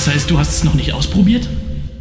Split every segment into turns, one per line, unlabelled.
Das heißt, du hast es noch nicht ausprobiert?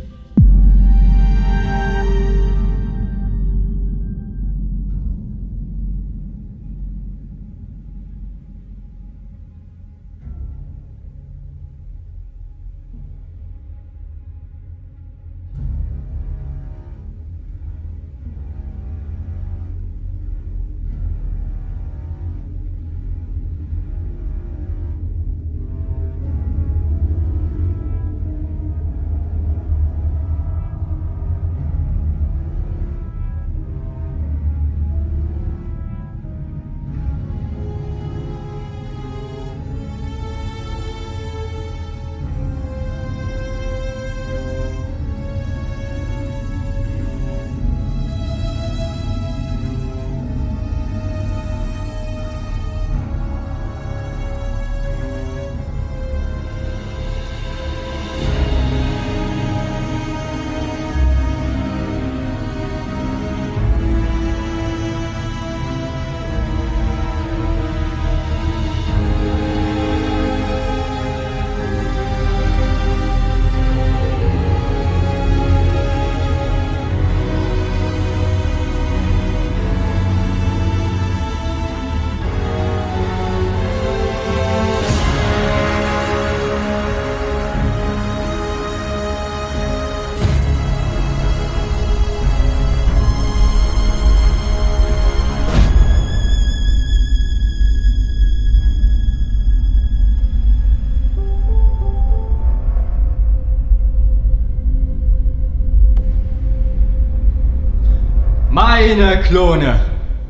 Meine Klone!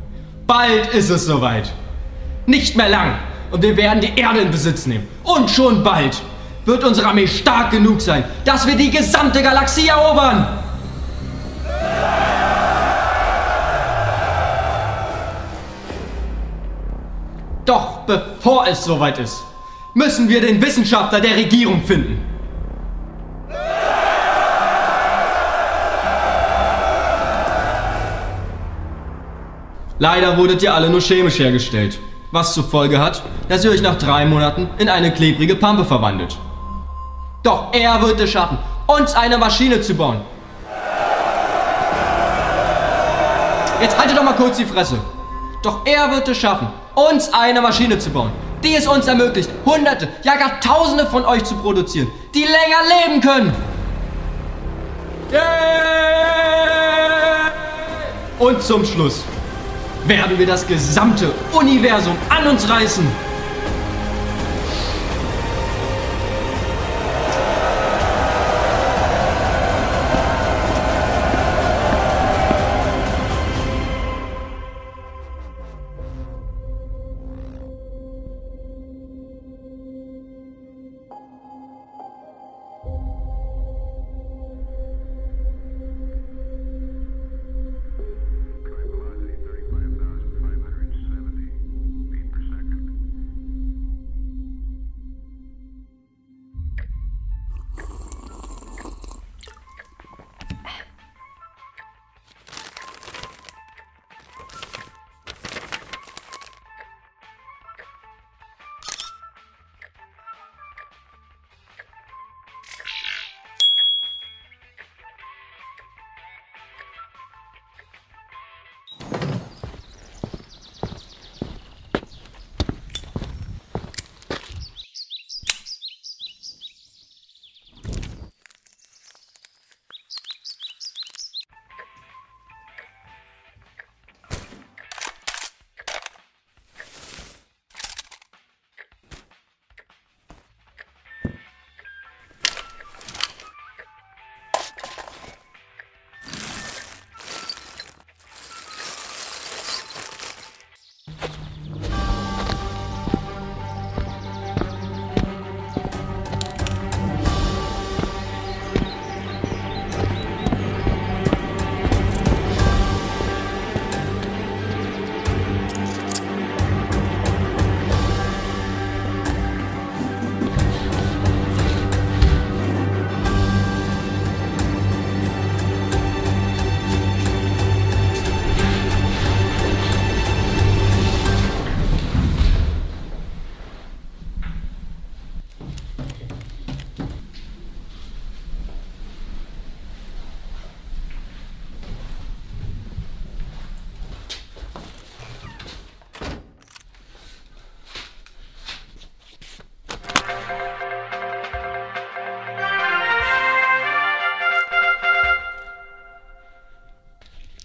Bald ist es soweit. Nicht mehr lang und wir werden die Erde in Besitz nehmen. Und schon bald wird unsere Armee stark genug sein, dass wir die gesamte Galaxie erobern. Doch bevor es soweit ist, müssen wir den Wissenschaftler der Regierung finden. Leider wurdet ihr alle nur chemisch hergestellt, was zur Folge hat, dass ihr euch nach 3 Monaten in eine klebrige Pampe verwandelt. Doch er wird es schaffen, uns eine Maschine zu bauen. Jetzt haltet doch mal kurz die Fresse. Doch er wird es schaffen, uns eine Maschine zu bauen, die es uns ermöglicht, Hunderte, ja gar Tausende von euch zu produzieren, die länger leben können. Und zum Schluss werden wir das gesamte Universum an uns reißen.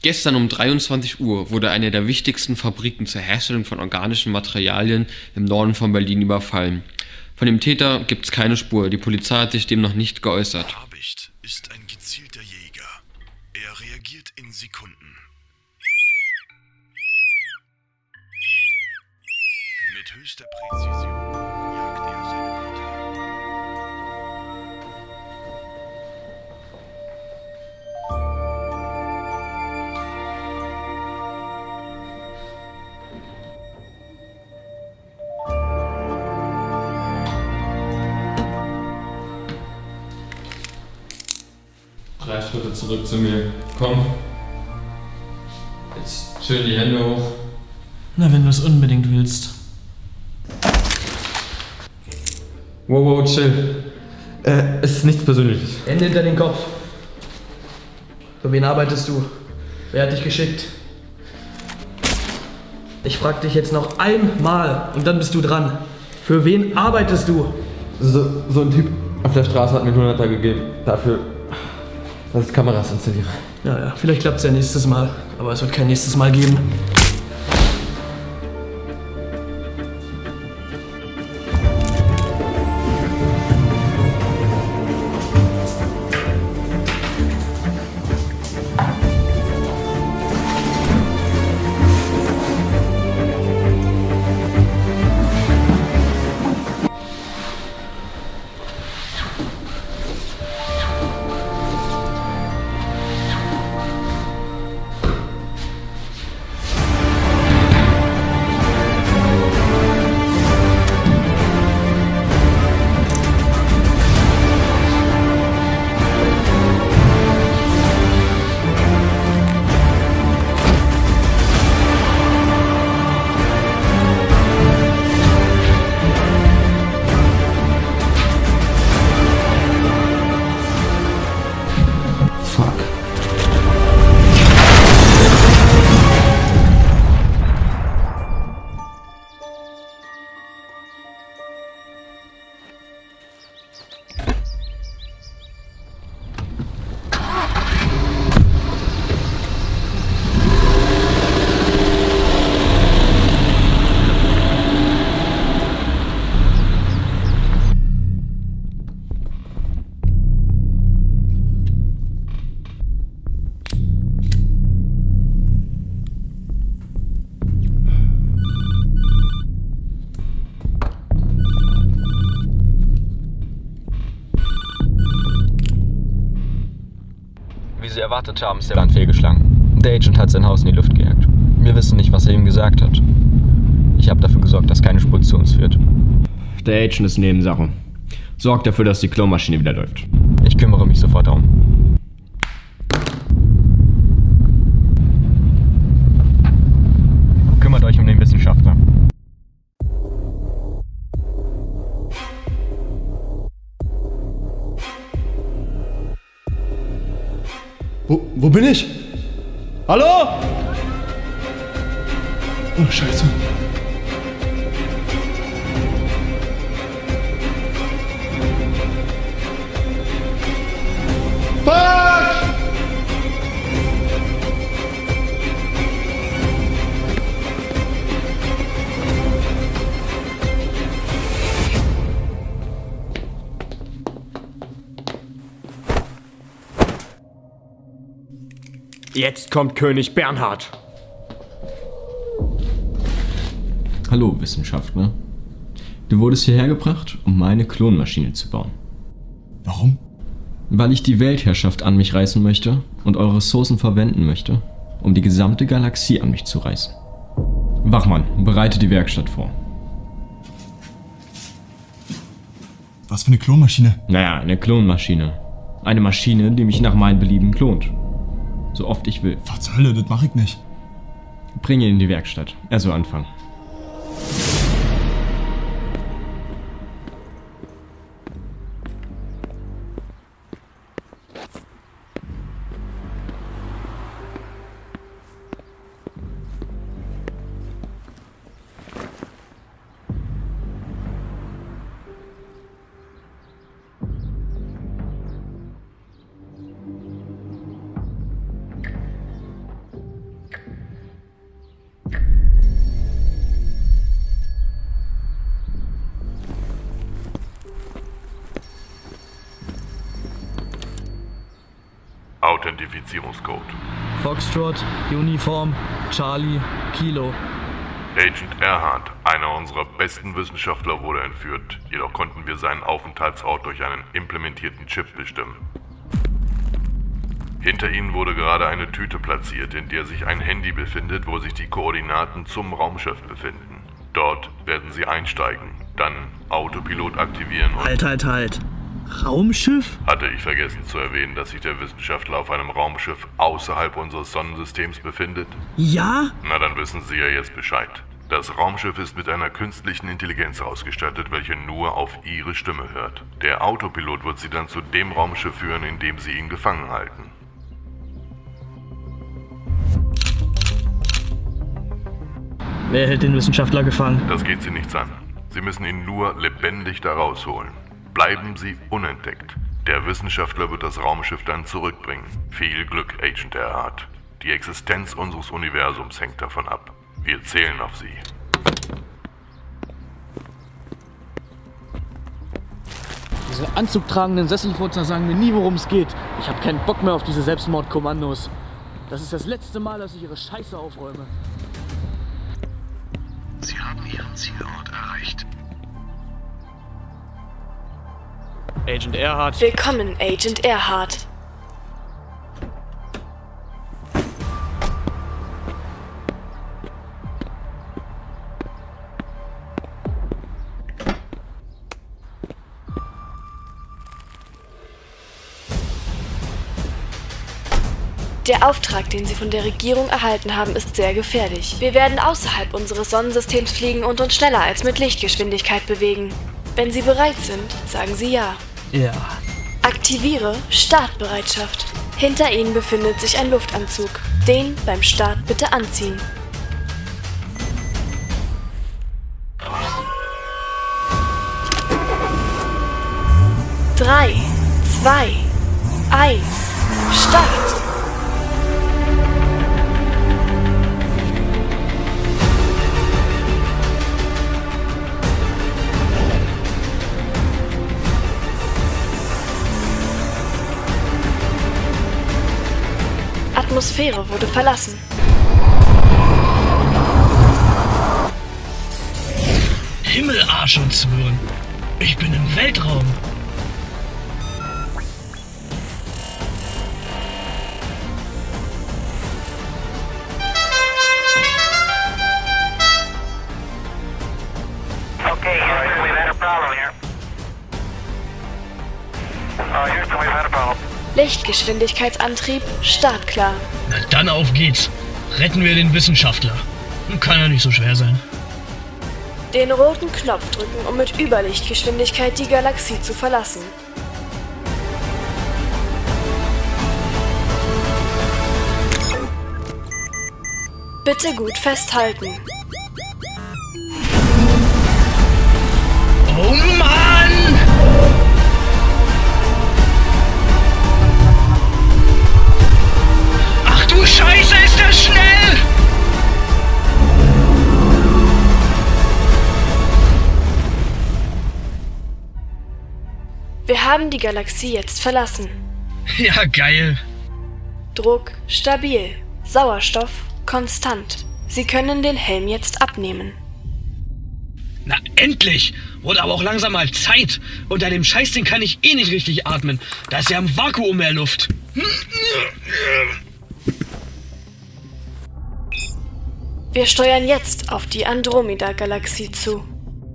Gestern um 23 Uhr wurde eine der wichtigsten Fabriken zur Herstellung von organischen Materialien im Norden von Berlin überfallen. Von dem Täter gibt es keine Spur. Die Polizei hat sich dem noch nicht geäußert.
Habicht ist ein gezielter Jäger. Er reagiert in Sekunden. Mit höchster Präzision jagt er seine Beute.
Drei Schritte zurück zu mir. Komm. Jetzt schön die Hände hoch.
Na, wenn du es unbedingt willst.
Wow, chill. Es ist nichts Persönliches.
Hände hinter den Kopf. Für wen arbeitest du? Wer hat dich geschickt? Ich frag dich jetzt noch einmal und dann bist du dran. Für wen arbeitest du?
So ein Typ auf der Straße hat mir 100er gegeben. Dafür, dass ich Kameras installiere.
Ja, vielleicht klappt's ja nächstes Mal. Aber es wird kein nächstes Mal geben.
Wie Sie erwartet haben, ist der Plan fehlgeschlagen. Der Agent hat sein Haus in die Luft gejagt. Wir wissen nicht, was er ihm gesagt hat. Ich habe dafür gesorgt, dass keine Spur zu uns führt.
Der Agent ist Nebensache. Sorgt dafür, dass die Klomaschine wieder läuft.
Ich kümmere mich sofort darum. Kümmert euch um den Wissenschaftler.
Wo bin ich? Hallo? Oh, Scheiße. Fuck!
Jetzt kommt König Bernhard.
Hallo, Wissenschaftler. Du wurdest hierher gebracht, um meine Klonmaschine zu bauen.
Warum?
Weil ich die Weltherrschaft an mich reißen möchte und eure Ressourcen verwenden möchte, um die gesamte Galaxie an mich zu reißen. Wachmann, bereite die Werkstatt vor.
Was für eine Klonmaschine?
Naja, eine Klonmaschine. Eine Maschine, die mich nach meinem Belieben klont. So oft ich will.
Was zur Hölle, das mache ich nicht.
Bring ihn in die Werkstatt. Er soll anfangen.
Identifizierungscode.
Foxtrot, Uniform, Charlie, Kilo.
Agent Earhart, einer unserer besten Wissenschaftler, wurde entführt. Jedoch konnten wir seinen Aufenthaltsort durch einen implementierten Chip bestimmen. Hinter ihnen wurde gerade eine Tüte platziert, in der sich ein Handy befindet, wo sich die Koordinaten zum Raumschiff befinden. Dort werden sie einsteigen, dann Autopilot aktivieren und...
Halt. Raumschiff?
Hatte ich vergessen zu erwähnen, dass sich der Wissenschaftler auf einem Raumschiff außerhalb unseres Sonnensystems befindet?
Ja?
Na, dann wissen Sie ja jetzt Bescheid. Das Raumschiff ist mit einer künstlichen Intelligenz ausgestattet, welche nur auf Ihre Stimme hört. Der Autopilot wird Sie dann zu dem Raumschiff führen, in dem Sie ihn gefangen halten.
Wer hält den Wissenschaftler gefangen?
Das geht Sie nichts an. Sie müssen ihn nur lebendig da rausholen. Bleiben Sie unentdeckt. Der Wissenschaftler wird das Raumschiff dann zurückbringen. Viel Glück, Agent Earhart. Die Existenz unseres Universums hängt davon ab. Wir zählen auf Sie.
Diese anzugtragenden Sesselfurzer sagen mir nie, worum es geht. Ich habe keinen Bock mehr auf diese Selbstmordkommandos. Das ist das letzte Mal, dass ich ihre Scheiße aufräume.
Sie haben Ihren Zielort erreicht.
Agent Earhart.
Willkommen, Agent Earhart. Der Auftrag, den Sie von der Regierung erhalten haben, ist sehr gefährlich. Wir werden außerhalb unseres Sonnensystems fliegen und uns schneller als mit Lichtgeschwindigkeit bewegen. Wenn Sie bereit sind, sagen Sie ja.
Ja.
Aktiviere Startbereitschaft. Hinter Ihnen befindet sich ein Luftanzug. Den beim Start bitte anziehen. Drei, 2, 1, Start! Atmosphäre wurde verlassen.
Himmel, Arsch und Zwirn. Ich bin im Weltraum.
Okay, Houston, we've had a problem here. Houston, we've had a problem.
Lichtgeschwindigkeitsantrieb startklar.
Na dann auf geht's. Retten wir den Wissenschaftler. Kann ja nicht so schwer sein.
Den roten Knopf drücken, um mit Überlichtgeschwindigkeit die Galaxie zu verlassen. Bitte gut festhalten.
Oh Mann! Ach du Scheiße, ist das schnell!
Wir haben die Galaxie jetzt verlassen.
Ja, geil.
Druck stabil. Sauerstoff konstant. Sie können den Helm jetzt abnehmen.
Na endlich! Wurde aber auch langsam mal Zeit. Unter dem Scheißding kann ich eh nicht richtig atmen. Da ist ja im Vakuum mehr Luft.
Wir steuern jetzt auf die Andromeda-Galaxie zu.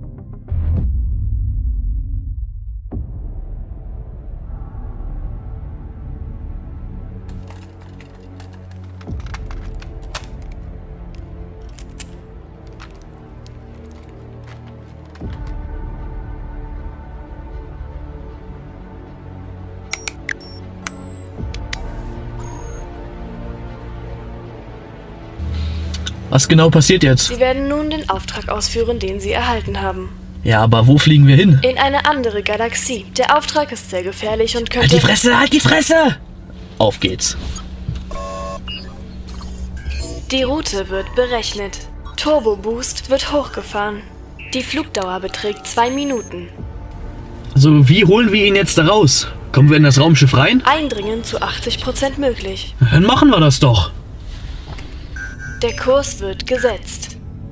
Was genau passiert jetzt?
Sie werden nun den Auftrag ausführen, den Sie erhalten haben.
Ja, aber wo fliegen wir hin?
In eine andere Galaxie. Der Auftrag ist sehr gefährlich und könnte...
Halt die Fresse, halt die Fresse! Auf geht's.
Die Route wird berechnet. Turbo Boost wird hochgefahren. Die Flugdauer beträgt 2 Minuten.
Also, wie holen wir ihn jetzt da raus? Kommen wir in das Raumschiff rein?
Eindringen zu 80% möglich.
Dann machen wir das doch.
Der Kurs wird gesetzt.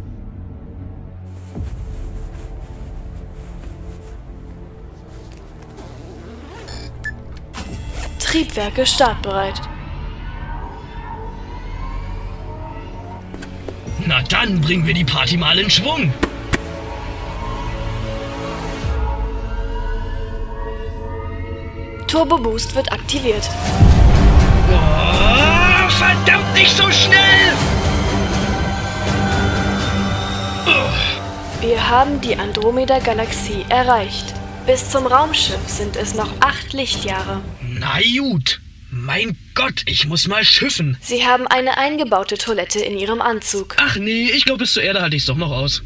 Triebwerke startbereit.
Na dann bringen wir die Party mal in Schwung.
Turbo Boost wird aktiviert.
Oh, verdammt, nicht so schnell!
Wir haben die Andromeda-Galaxie erreicht. Bis zum Raumschiff sind es noch 8 Lichtjahre.
Na gut. Mein Gott, ich muss mal schiffen.
Sie haben eine eingebaute Toilette in Ihrem Anzug.
Ach nee, ich glaube, bis zur Erde halte ich's doch noch aus.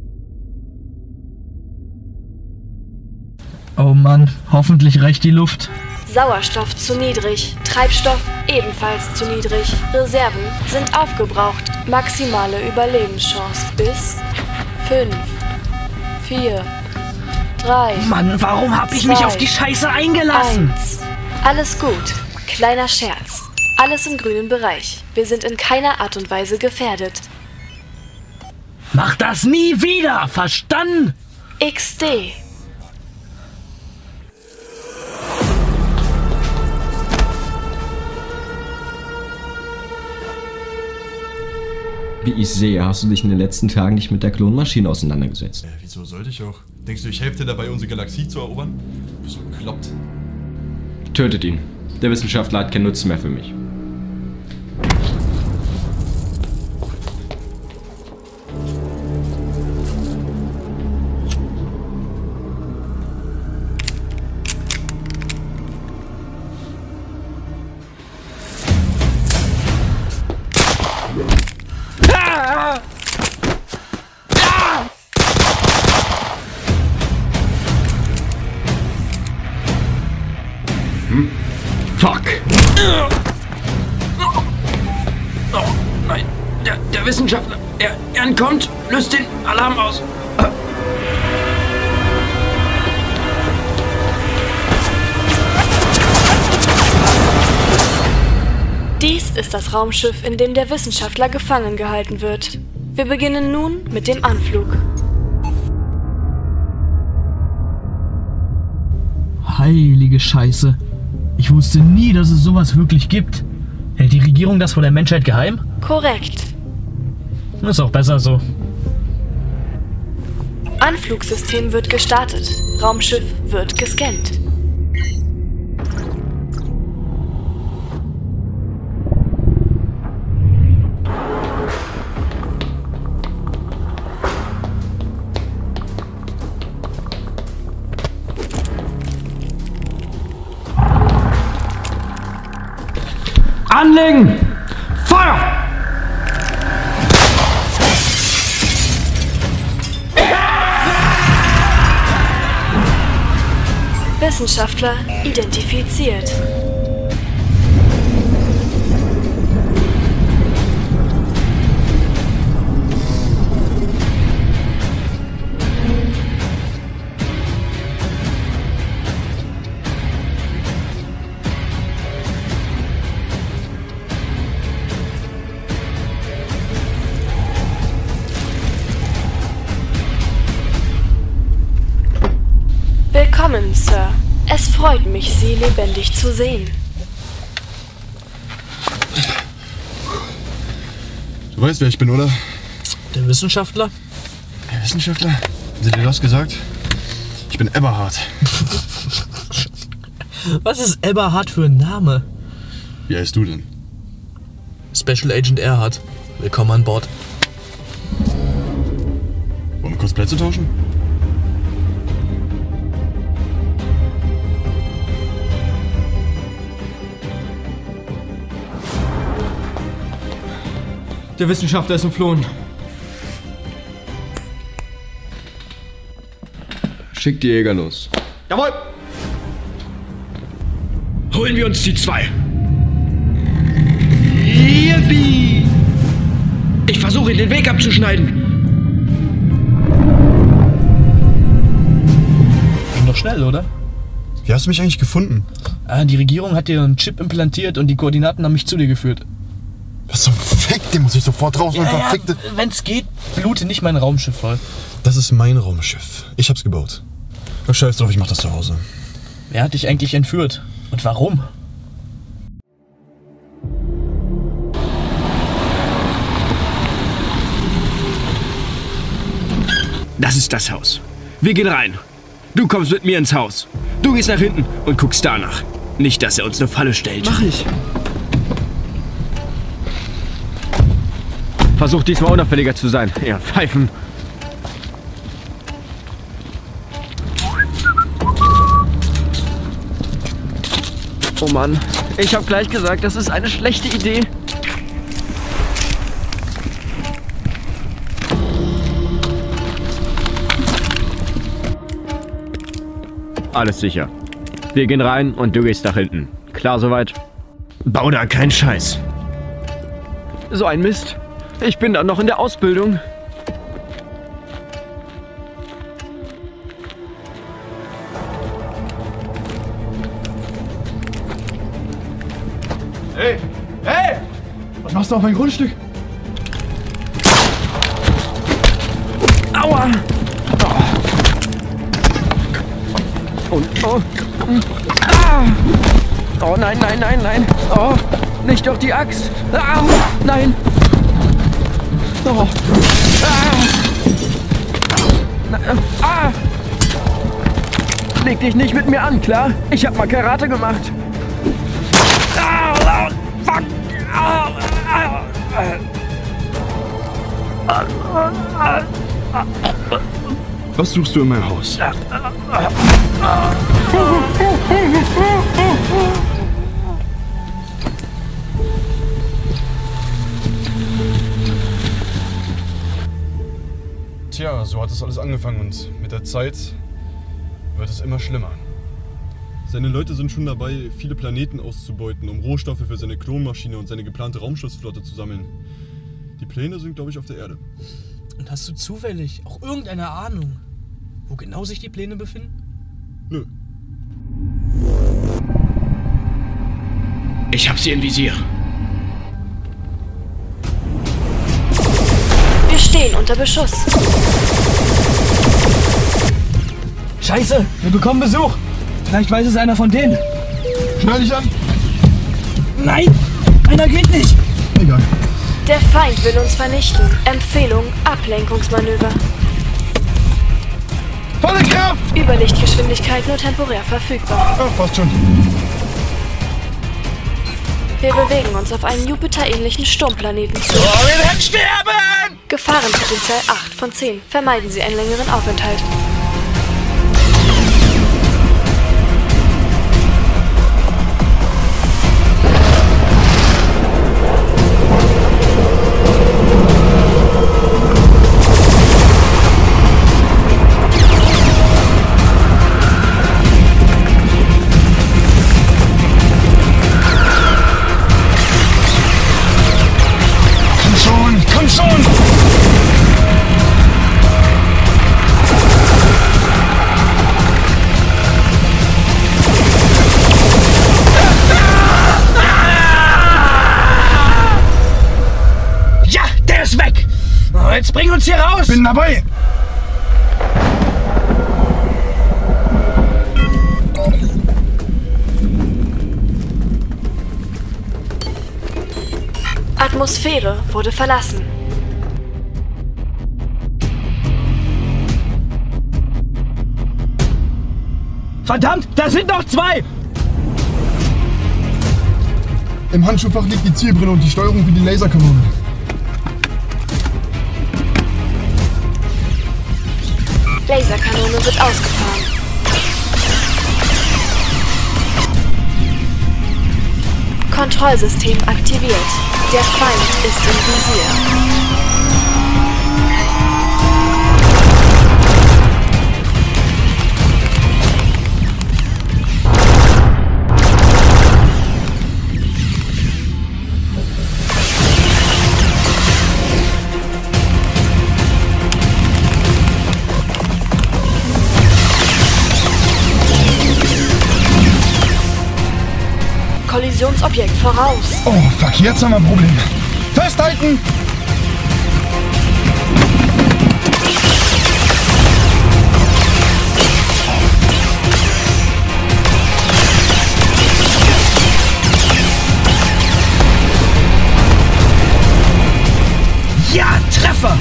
Oh Mann, hoffentlich reicht die Luft.
Sauerstoff zu niedrig, Treibstoff ebenfalls zu niedrig. Reserven sind aufgebraucht. Maximale Überlebenschance bis 5, 4, 3.
Mann, warum hab ich mich auf die Scheiße eingelassen?
1. Alles gut. Kleiner Scherz. Alles im grünen Bereich. Wir sind in keiner Art und Weise gefährdet.
Mach das nie wieder, verstanden?
XD.
Wie ich sehe, hast du dich in den letzten Tagen nicht mit der Klonmaschine auseinandergesetzt.
Wieso sollte ich auch? Denkst du, ich helfe dir dabei, unsere Galaxie zu erobern? Du bist so bekloppt.
Tötet ihn. Der Wissenschaftler hat keinen Nutzen mehr für mich.
Fuck! Oh, nein. Der Wissenschaftler. Er entkommt. Löst den Alarm aus.
Dies ist das Raumschiff, in dem der Wissenschaftler gefangen gehalten wird. Wir beginnen nun mit dem Anflug.
Heilige Scheiße. Ich wusste nie, dass es sowas wirklich gibt. Hält die Regierung das vor der Menschheit geheim?
Korrekt.
Ist auch besser so.
Anflugsystem wird gestartet. Raumschiff wird gescannt.
Anlegen! Feuer!
Wissenschaftler identifiziert. Willkommen, Sir. Es freut mich, Sie lebendig zu sehen.
Du weißt, wer ich bin, oder?
Der Wissenschaftler?
Der Wissenschaftler? Haben Sie dir das gesagt? Ich bin Eberhard.
Was ist Eberhard für ein Name?
Wie heißt du denn?
Special Agent Erhard. Willkommen an Bord.
Wollen wir kurz Plätze tauschen?
Der Wissenschaftler ist entflohen.
Schickt die Jäger los.
Jawohl!
Holen wir uns die 2. Yippie! Ich versuche, den Weg abzuschneiden.
Ging doch schnell, oder?
Wie hast du mich eigentlich gefunden?
Die Regierung hat dir einen Chip implantiert und die Koordinaten haben mich zu dir geführt.
Was zum Fick? Den muss ich sofort raus und verfickte...
Wenn's geht, blute nicht mein Raumschiff voll.
Das ist mein Raumschiff. Ich hab's gebaut. Ach, scheiß drauf, ich mach das zu Hause.
Wer hat dich eigentlich entführt? Und warum?
Das ist das Haus. Wir gehen rein. Du kommst mit mir ins Haus. Du gehst nach hinten und guckst danach. Nicht, dass er uns eine Falle stellt.
Mach ich.
Versuch diesmal unauffälliger zu sein, ihr Pfeifen.
Oh Mann, ich hab gleich gesagt, das ist eine schlechte Idee.
Alles sicher. Wir gehen rein und du gehst nach hinten. Klar soweit? Bau da keinen Scheiß.
So ein Mist. Ich bin da noch in der Ausbildung.
Hey! Hey! Was machst du auf mein Grundstück?
Aua! Und oh. Ah. Oh nein, nein, nein, nein. Oh, nicht durch die Axt. Ah, nein. Oh. Ah. Leg dich nicht mit mir an, klar? Ich hab mal Karate gemacht. Ah, fuck.
Was suchst du in meinem Haus? Tja, so hat es alles angefangen und mit der Zeit wird es immer schlimmer. Seine Leute sind schon dabei, viele Planeten auszubeuten, um Rohstoffe für seine Klonmaschine und seine geplante Raumschiffsflotte zu sammeln. Die Pläne sind, glaube ich, auf der Erde.
Und hast du zufällig auch irgendeine Ahnung, wo genau sich die Pläne befinden?
Nö.
Ich hab sie im Visier.
Wir stehen unter Beschuss.
Scheiße, wir bekommen Besuch. Vielleicht weiß es einer von denen.
Schnall dich an!
Nein, einer geht nicht.
Egal.
Der Feind will uns vernichten. Empfehlung, Ablenkungsmanöver.
Volle Kraft!
Überlichtgeschwindigkeit nur temporär verfügbar.
Ach, fast schon.
Wir bewegen uns auf einen Jupiter-ähnlichen Sturmplaneten zu.
Oh, wir werden sterben!
Gefahrenpotenzial 8 von 10. Vermeiden Sie einen längeren Aufenthalt.
Komm schon!
Ja, der ist weg! Oh, jetzt bring uns hier raus!
Bin dabei!
Atmosphäre wurde verlassen.
Verdammt, da sind noch zwei!
Im Handschuhfach liegt die Zielbrille und die Steuerung für die Laserkanone.
Laserkanone wird ausgefahren. Kontrollsystem aktiviert. Der Feind ist im Visier. Kollisionsobjekt voraus.
Oh, fuck, jetzt haben wir ein Problem. Festhalten!
Ja, Treffer!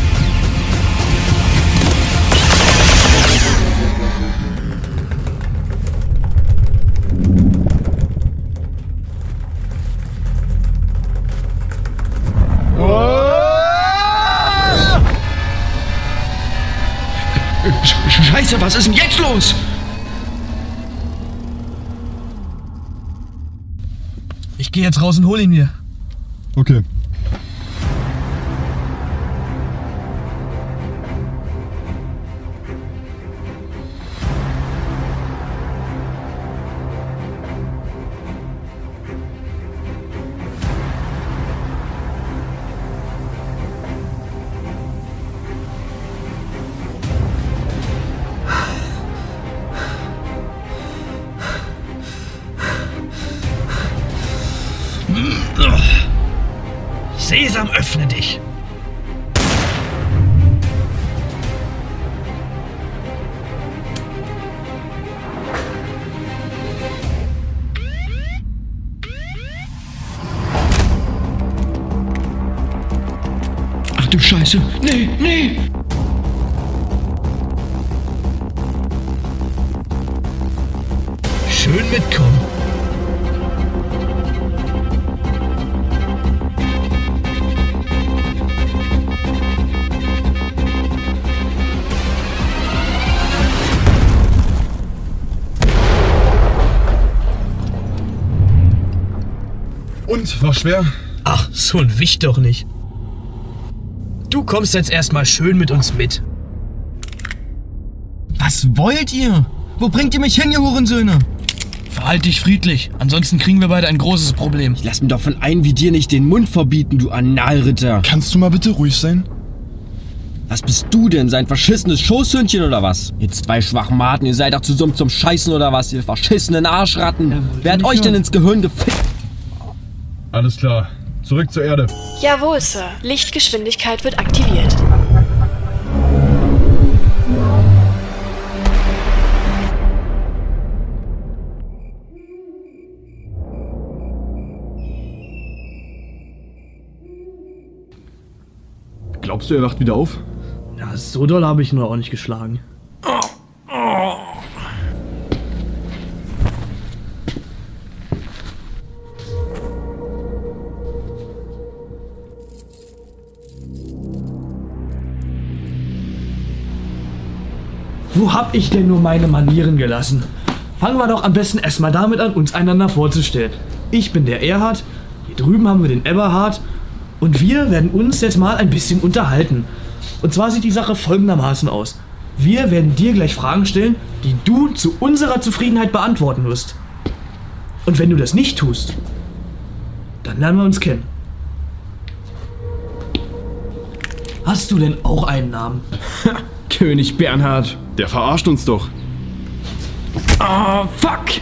Scheiße, was ist denn jetzt los?
Ich gehe jetzt raus und hol ihn mir.
Okay.
Sesam, öffne dich! Ach du Scheiße! Nee, nee! Schön mitkommen.
Und, war schwer?
Ach, so ein Wicht doch nicht. Du kommst jetzt erstmal schön mit uns mit.
Was wollt ihr? Wo bringt ihr mich hin, ihr Hurensöhne?
Verhalt dich friedlich, ansonsten kriegen wir beide ein großes Problem.
Ich lass mir doch von einem wie dir nicht den Mund verbieten, du Analritter.
Kannst du mal bitte ruhig sein?
Was bist du denn, sein verschissenes Schoßhündchen oder was? Ihr zwei Schwachmaten, ihr seid doch zu dumm zum Scheißen oder was, ihr verschissenen Arschratten. Wer hat euch denn ins Gehirn gefickt?
Alles klar. Zurück zur Erde.
Jawohl, Sir. Lichtgeschwindigkeit wird aktiviert.
Glaubst du, er wacht wieder auf?
Ja, so doll habe ich ihn auch nicht geschlagen. Wo hab ich denn nur meine Manieren gelassen? Fangen wir doch am besten erstmal damit an, uns einander vorzustellen. Ich bin der Erhard, hier drüben haben wir den Eberhard und wir werden uns jetzt mal ein bisschen unterhalten. Und zwar sieht die Sache folgendermaßen aus. Wir werden dir gleich Fragen stellen, die du zu unserer Zufriedenheit beantworten wirst. Und wenn du das nicht tust, dann lernen wir uns kennen. Hast du denn auch einen Namen?
König Bernhard.
Der verarscht uns doch.
Oh, fuck!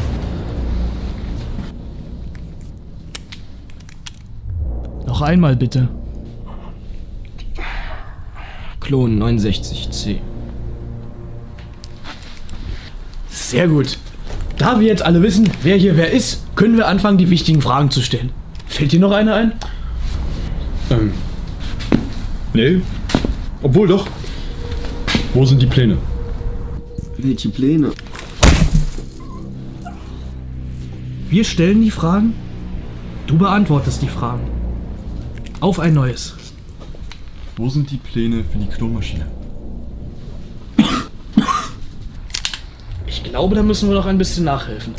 Noch einmal bitte.
Klon 69C.
Sehr gut. Da wir jetzt alle wissen, wer hier wer ist, können wir anfangen, die wichtigen Fragen zu stellen. Fällt dir noch eine ein?
Nee. Obwohl doch. Wo sind die Pläne?
Welche Pläne?
Wir stellen die Fragen, du beantwortest die Fragen. Auf ein neues.
Wo sind die Pläne für die Klonmaschine?
Ich glaube, da müssen wir noch ein bisschen nachhelfen.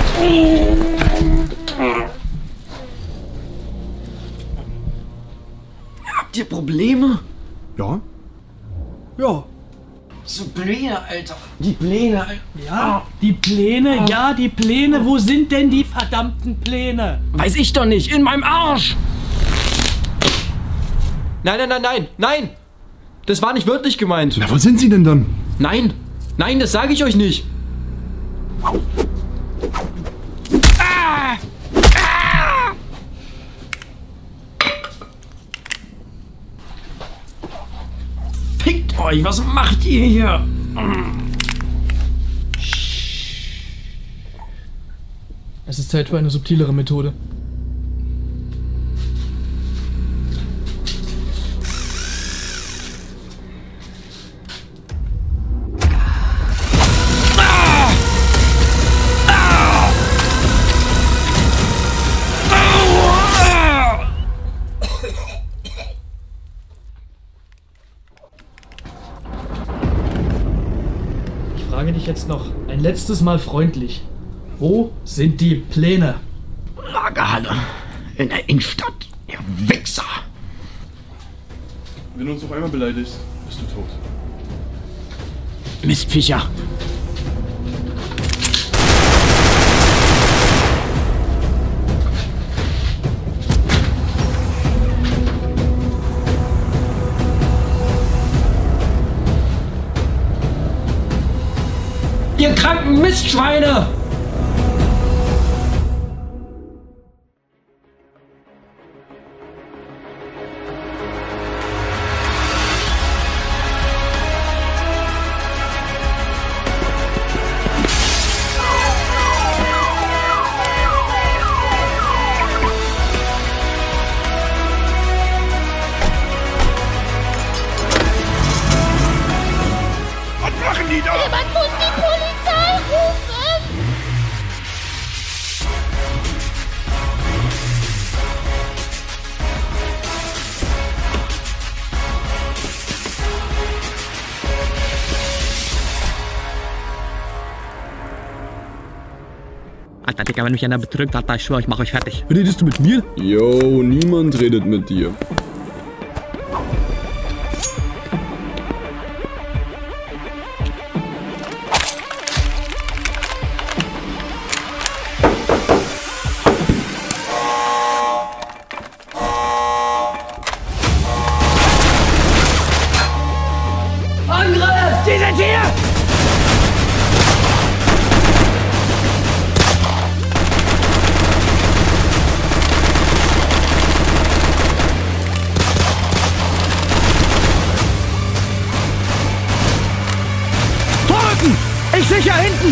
Habt ihr Probleme?
Ja?
Ja.
So Pläne, Alter. Die Pläne, Alter.
Ja, die Pläne, ja, die Pläne. Wo sind denn die verdammten Pläne?
Weiß ich doch nicht. In meinem Arsch.
Nein, nein, nein, nein, nein! Das war nicht wörtlich gemeint.
Na, wo sind sie denn dann?
Nein, nein, das sage ich euch nicht.
Fickt euch, was macht ihr hier? Es ist Zeit für eine subtilere Methode. Ich frage dich jetzt noch ein letztes Mal freundlich. Wo sind die Pläne?
Lagerhalle. In der Innenstadt. Ihr Wichser.
Wenn du uns noch einmal beleidigst, bist du tot.
Mistviecher.
Ihr kranken Mistschweine!
Was machen die da?
Jemand muss die Polizei rufen!
Alter, Digga, wenn mich einer betrügt, Alter, ich schwör, ich mach euch fertig.
Redest du mit mir? Yo, niemand redet mit dir.
Angriff!
Sie sind hier! Vorrücken! Ich sicher hinten!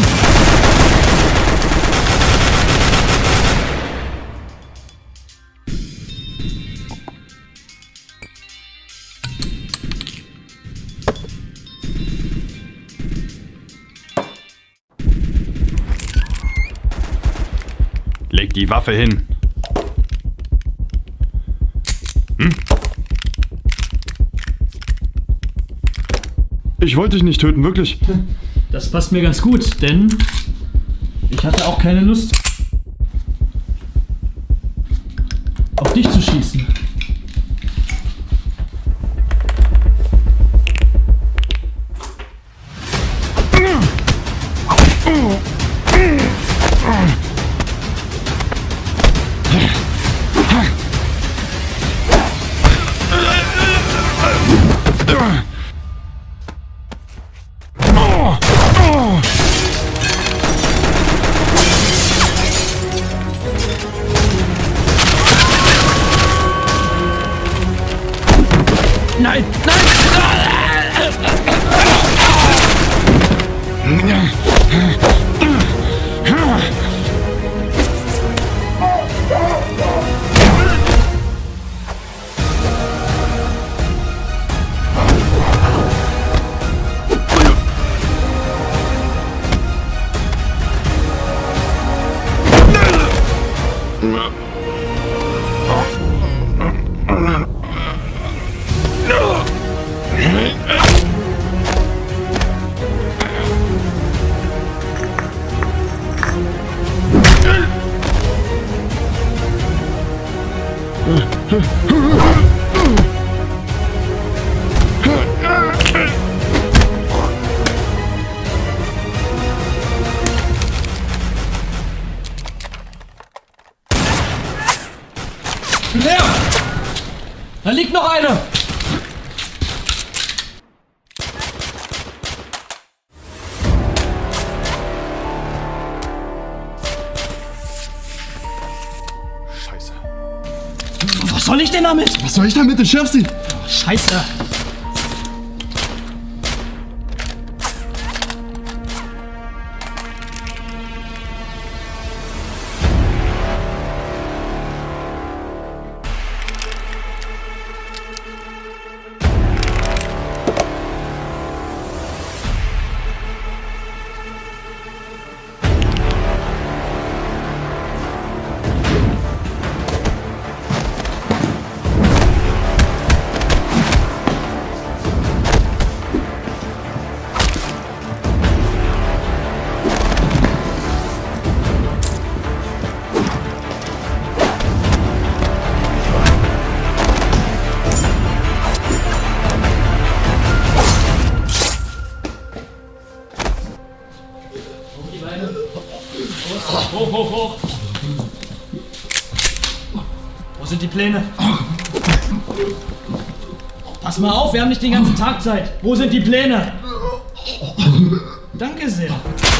Leg die Waffe hin. Ich wollte dich nicht töten, wirklich.
Das passt mir ganz gut, denn ich hatte auch keine Lust, auf dich zu schießen.
Nein!
Leer! Da liegt noch eine!
Scheiße.
Was soll ich denn damit?
Was soll ich damit? Du schaffst sie!
Scheiße! hoch. Wo sind die Pläne? Pass mal auf, wir haben nicht den ganzen Tag Zeit. Wo sind die Pläne? Danke sehr.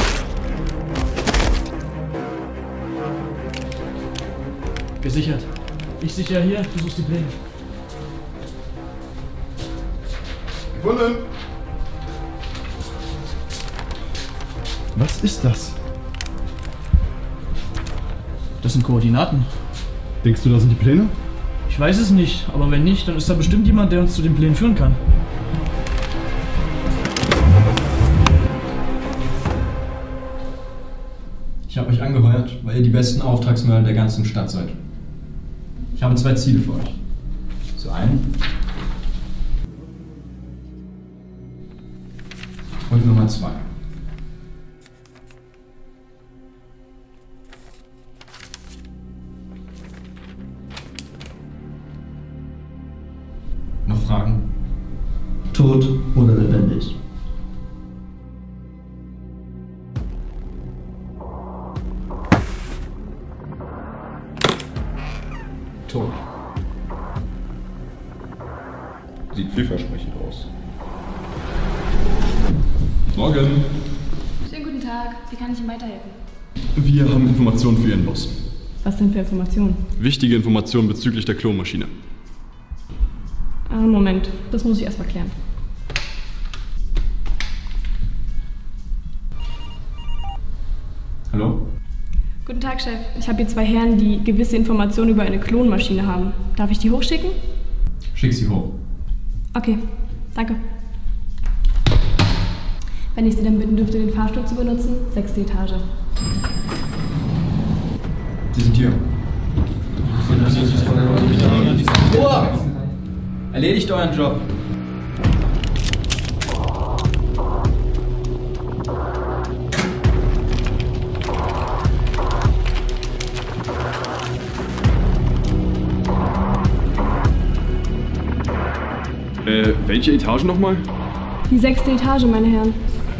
Gesichert. Ich sichere hier, du suchst die Pläne.
Gefunden! Was ist das?
Das sind Koordinaten.
Denkst du, das sind die Pläne?
Ich weiß es nicht, aber wenn nicht, dann ist da bestimmt jemand, der uns zu den Plänen führen kann.
Ich habe euch angeheuert, weil ihr die besten Auftragsmörder der ganzen Stadt seid. Ich habe 2 Ziele für euch. Zu einen und Nummer 2. Noch Fragen?
Tot oder lebendig?
Tot.
Sieht vielversprechend aus. Morgen.
Schönen guten Tag. Wie kann ich Ihnen weiterhelfen?
Wir haben Informationen für Ihren Boss.
Was denn für Informationen?
Wichtige Informationen bezüglich der Klonmaschine.
Moment. Das muss ich erst mal klären.
Hallo?
Guten Tag, Chef. Ich habe hier 2 Herren, die gewisse Informationen über eine Klonmaschine haben. Darf ich die hochschicken?
Schick sie hoch.
Okay, danke. Wenn ich Sie dann bitten dürfte, den Fahrstuhl zu benutzen, 6. Etage.
Sie sind hier. Ruhe! Erledigt euren Job.
Welche Etage nochmal?
Die 6. Etage, meine Herren.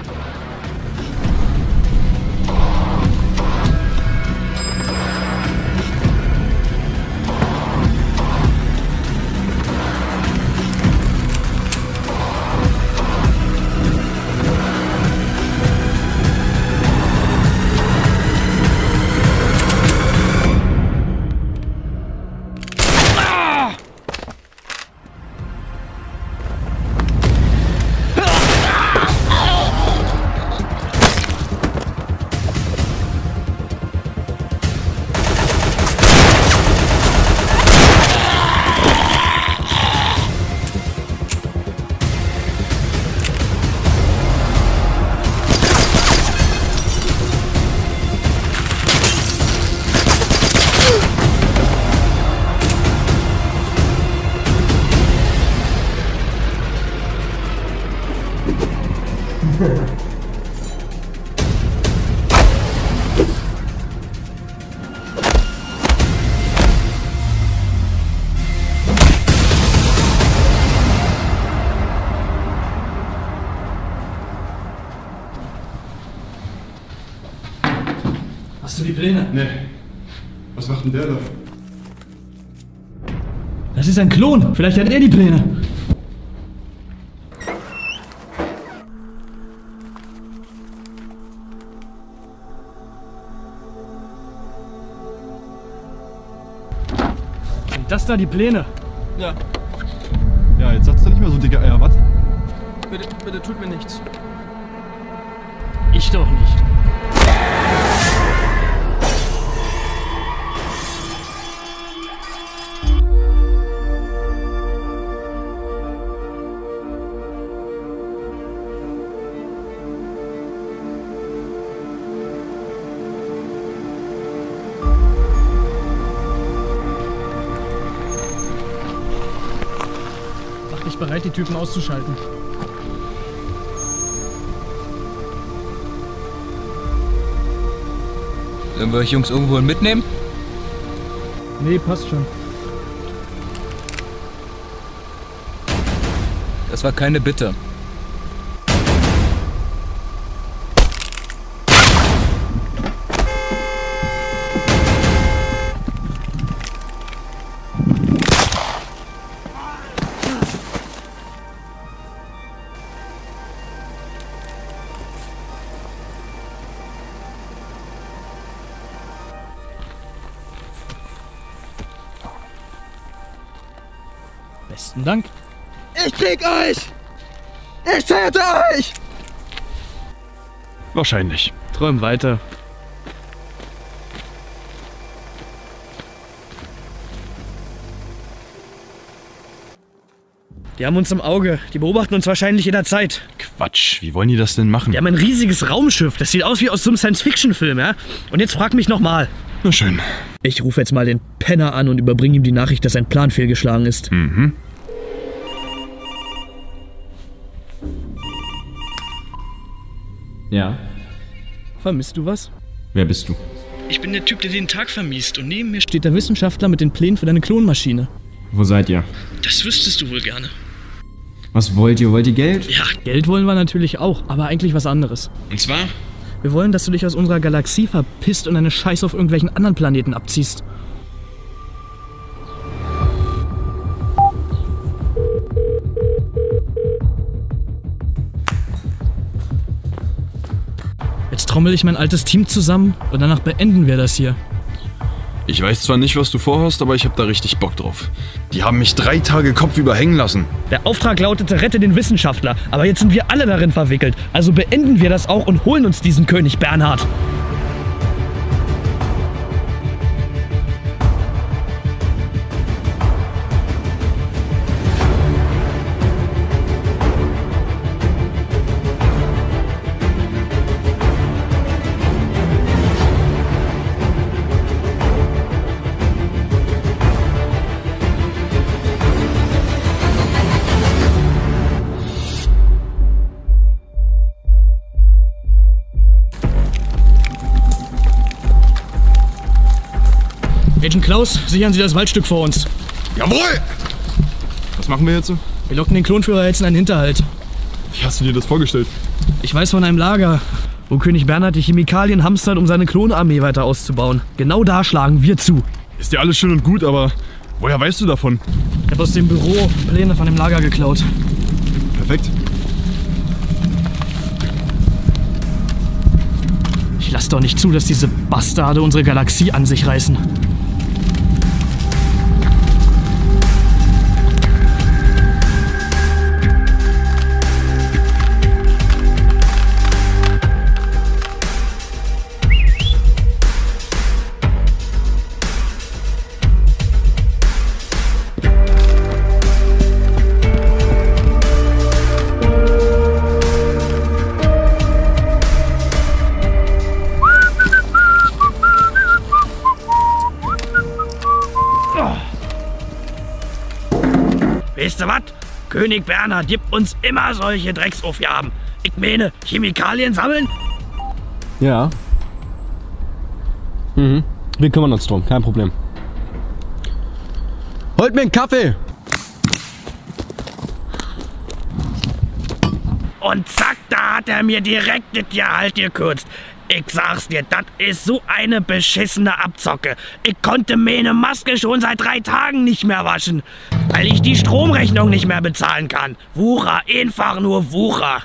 Hast du die Pläne?
Nee. Was macht denn der da?
Das ist ein Klon. Vielleicht hat er die Pläne. Sind das da die Pläne?
Ja. Ja, jetzt sagst du nicht mehr so dicke Eier, was?
Bitte tut mir nichts. Ich doch nicht. Mach dich bereit, die Typen auszuschalten.
Sollen wir euch Jungs irgendwo mitnehmen?
Nee, passt schon.
Das war keine Bitte.
Besten Dank.
Ich krieg euch! Ich töte euch!
Wahrscheinlich.
Träum weiter. Die haben uns im Auge. Die beobachten uns wahrscheinlich jederzeit.
Quatsch, wie wollen die das denn machen?
Die haben ein riesiges Raumschiff. Das sieht aus wie aus so einem Science-Fiction-Film, ja? Und jetzt frag mich nochmal.
Na schön.
Ich rufe jetzt mal den Penner an und überbringe ihm die Nachricht, dass sein Plan fehlgeschlagen ist.
Mhm.
Ja.
Vermisst du was?
Wer bist du?
Ich bin der Typ, der den Tag vermisst. Und neben mir steht der Wissenschaftler mit den Plänen für deine Klonmaschine.
Wo seid ihr?
Das wüsstest du wohl gerne.
Was wollt ihr? Wollt ihr Geld?
Ja, Geld wollen wir natürlich auch, aber eigentlich was anderes.
Und zwar?
Wir wollen, dass du dich aus unserer Galaxie verpisst und deine Scheiße auf irgendwelchen anderen Planeten abziehst. Jetzt trommel ich mein altes Team zusammen und danach beenden wir das hier.
Ich weiß zwar nicht, was du vorhast, aber ich hab da richtig Bock drauf. Die haben mich 3 Tage kopfüber hängen lassen.
Der Auftrag lautete, rette den Wissenschaftler. Aber jetzt sind wir alle darin verwickelt. Also beenden wir das auch und holen uns diesen König Bernhard. Agent Klaus, sichern Sie das Waldstück vor uns.
Jawohl! Was machen wir jetzt so?
Wir locken den Klonführer jetzt in einen Hinterhalt.
Wie hast du dir das vorgestellt?
Ich weiß von einem Lager, wo König Bernhard die Chemikalien hamstert, um seine Klonarmee weiter auszubauen. Genau da schlagen wir zu.
Ist ja alles schön und gut, aber woher weißt du davon?
Ich habe aus dem Büro Pläne von dem Lager geklaut.
Perfekt.
Ich lasse doch nicht zu, dass diese Bastarde unsere Galaxie an sich reißen. Weißt du was? König Bernhard gibt uns immer solche Drecksaufgaben. Ich meine, Chemikalien sammeln?
Ja. Mhm. Wir kümmern uns drum, kein Problem.
Holt mir einen Kaffee!
Und zack, da hat er mir direkt das Gehalt gekürzt. Ich sag's dir, das ist so eine beschissene Abzocke. Ich konnte meine Maske schon seit 3 Tagen nicht mehr waschen, weil ich die Stromrechnung nicht mehr bezahlen kann. Wucher, einfach nur Wucher.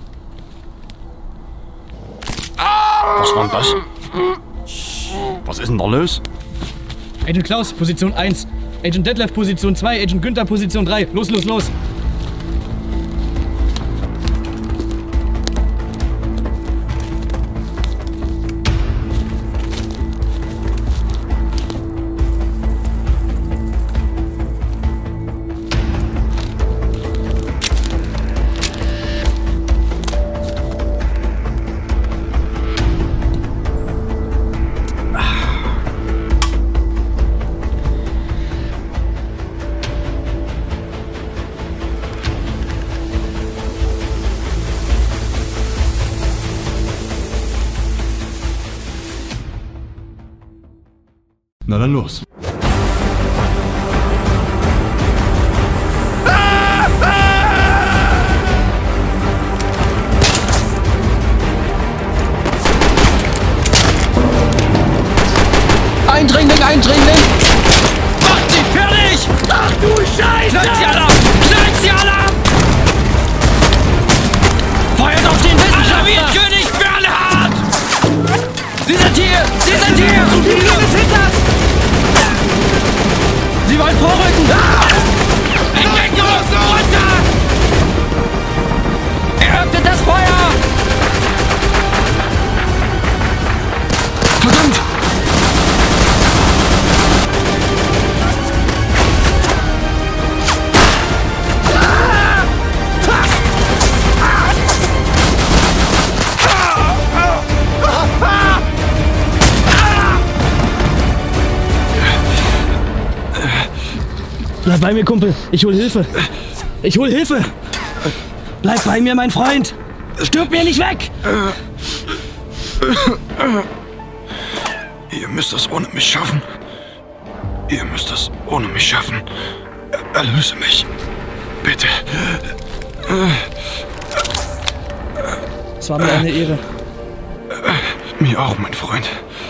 Was war denn das? Was ist denn da los?
Agent Klaus, Position 1. Agent Detlef, Position 2. Agent Günther, Position 3. Los, los, los.
Na dann los.
Eindringling, Eindringling!
Macht sie fertig! Ach du Scheiße! Knallt sie alle ab! Knallt sie alle ab! Feuert auf den Wissenschaftler! Wie König Bernhard! Sie sind hier! Sie sind hier! Zu viele des Hinters! Sie wollen vorrücken! Ah!
Bleib bei mir, Kumpel. Ich hol Hilfe. Ich hol Hilfe. Bleib bei mir, mein Freund. Stirb mir nicht weg.
Ihr müsst das ohne mich schaffen. Ihr müsst das ohne mich schaffen. Erlöse mich. Bitte.
Es war mir eine Ehre.
Mir auch, mein Freund.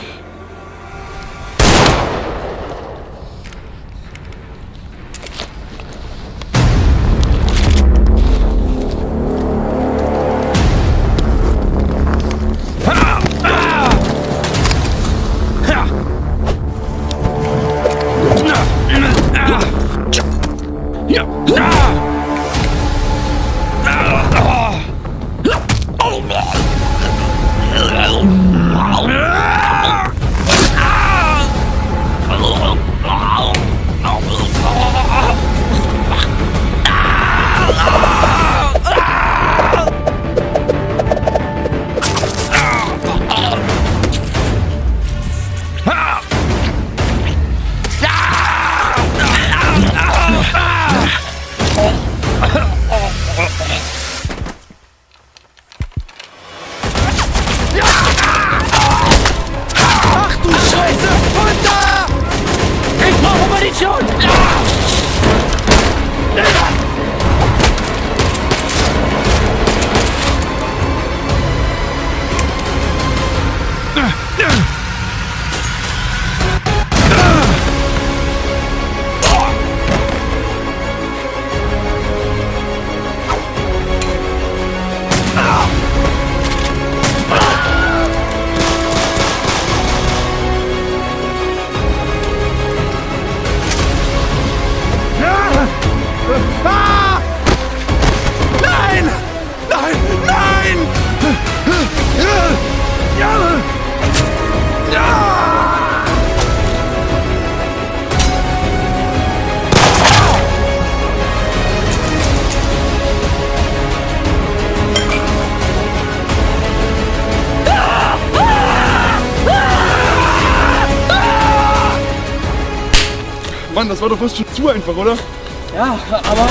Mann, das war doch fast schon zu einfach, oder?
Ja, aber...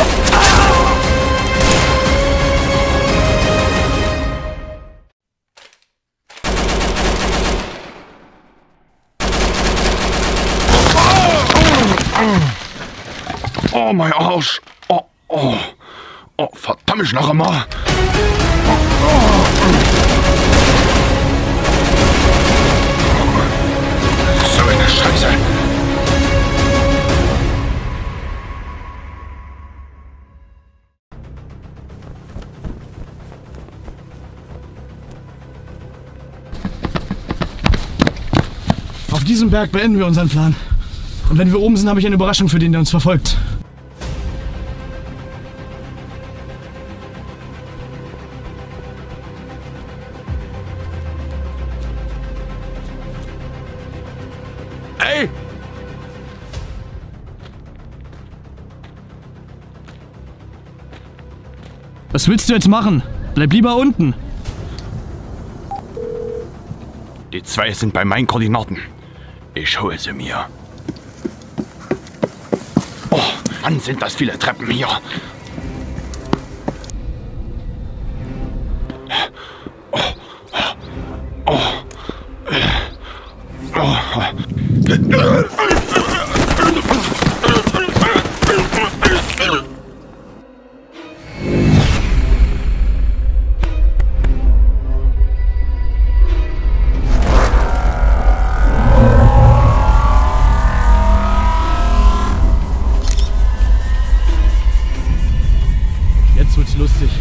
Oh, mein Arsch. Oh, oh. Oh, verdammt, noch einmal. So eine Scheiße.
Auf diesem Berg beenden wir unseren Plan. Und wenn wir oben sind, habe ich eine Überraschung für den, der uns verfolgt.
Ey!
Was willst du jetzt machen? Bleib lieber unten.
Die zwei sind bei meinen Koordinaten. Ich hole sie mir. Oh, Mann, sind das viele Treppen hier.
Jetzt wird's lustig.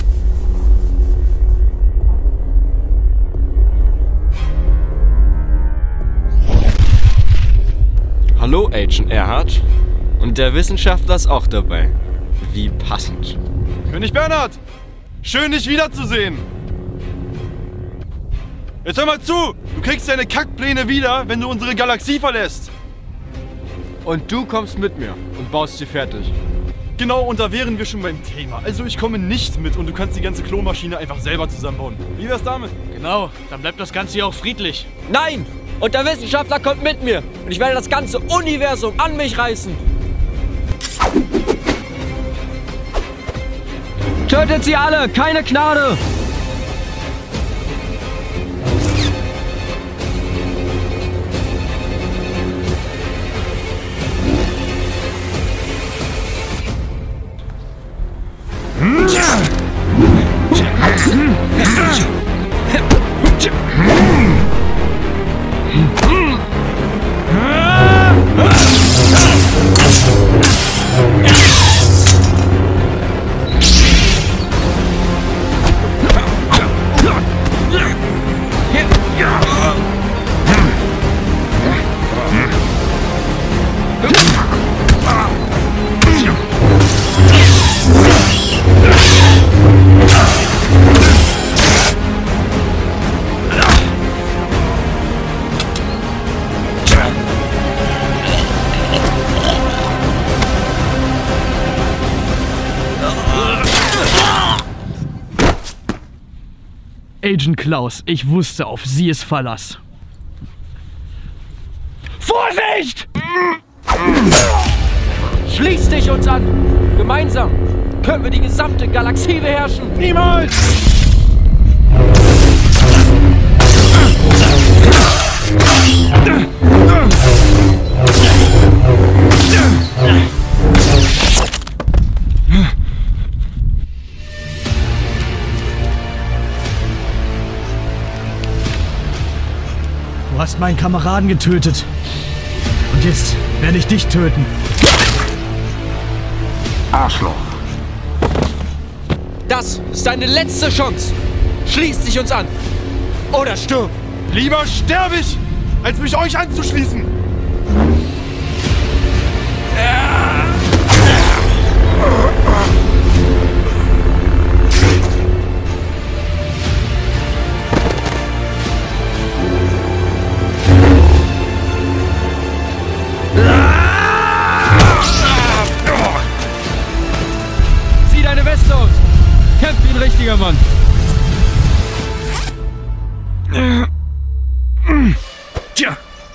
Hallo, Agent Erhard. Und der Wissenschaftler ist auch dabei. Wie passend.
König Bernhard! Schön, dich wiederzusehen! Jetzt hör mal zu! Du kriegst deine Kackpläne wieder, wenn du unsere Galaxie verlässt!
Und du kommst mit mir und baust sie fertig.
Genau, und da wären wir schon beim Thema. Also ich komme nicht mit und du kannst die ganze Klonmaschine einfach selber zusammenbauen. Wie wär's damit?
Genau, dann bleibt das Ganze hier auch friedlich.
Nein! Und der Wissenschaftler kommt mit mir. Und ich werde das ganze Universum an mich reißen.
Tötet sie alle! Keine Gnade!
Agent Klaus, ich wusste, auf sie ist Verlass. Vorsicht!
Schließ dich uns an! Gemeinsam können wir die gesamte Galaxie beherrschen!
Niemals! Du hast meinen Kameraden getötet. Und jetzt werde ich dich töten.
Arschloch.
Das ist deine letzte Chance. Schließ dich uns an. Oder stirb.
Lieber sterbe ich, als mich euch anzuschließen.
Zieh deine Weste aus. Kämpf wie ein richtiger Mann.
Tja.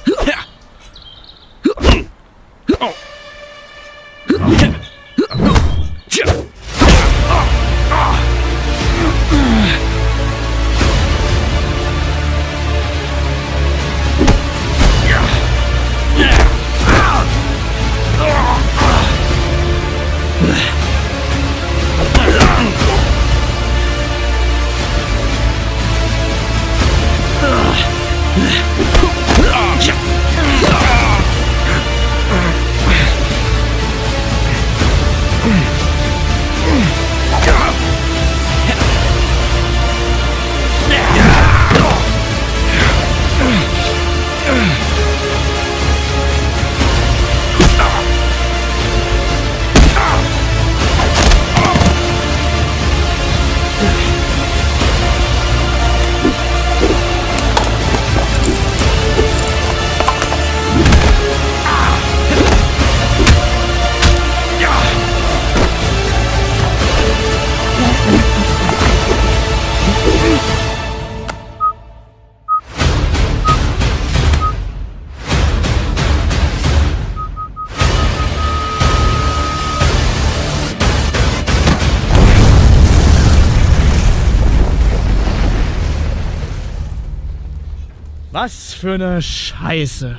Was für eine Scheiße.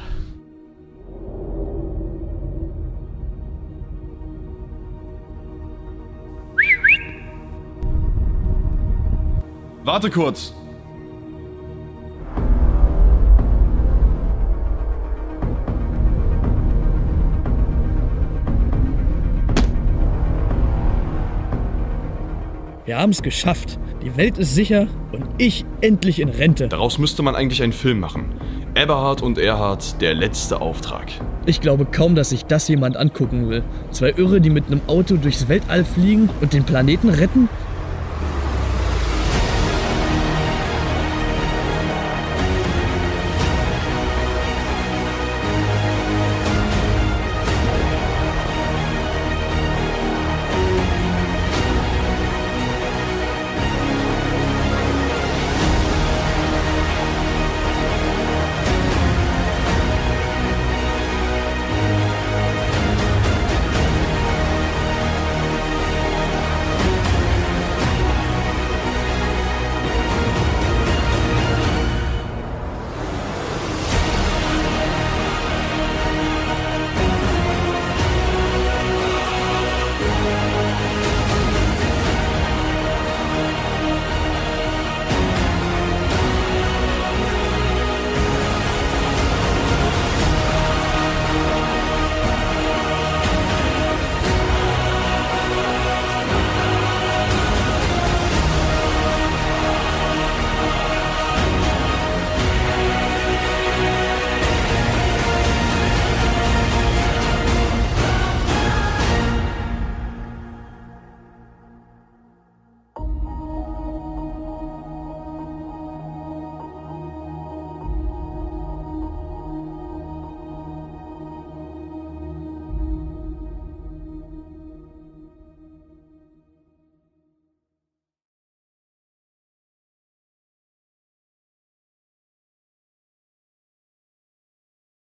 Warte kurz.
Wir haben es geschafft. Die Welt ist sicher und ich endlich in Rente.
Daraus müsste man eigentlich einen Film machen. Eberhard und Erhard, der letzte Auftrag.
Ich glaube kaum, dass sich das jemand angucken will. Zwei Irre, die mit einem Auto durchs Weltall fliegen und den Planeten retten?